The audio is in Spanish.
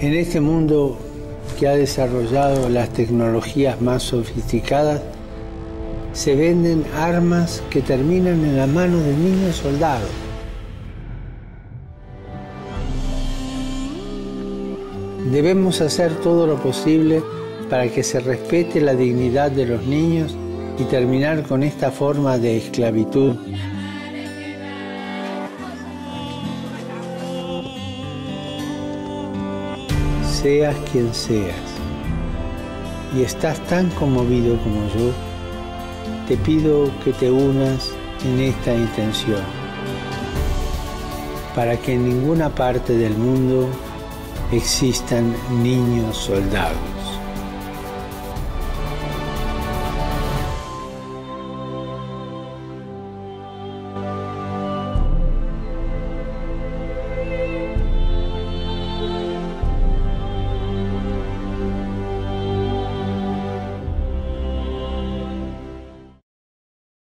En este mundo que ha desarrollado las tecnologías más sofisticadas, se venden armas que terminan en la mano de niños soldados. Debemos hacer todo lo posible para que se respete la dignidad de los niños y terminar con esta forma de esclavitud. Seas quien seas, y estás tan conmovido como yo, te pido que te unas en esta intención, para que en ninguna parte del mundo existan niños soldados.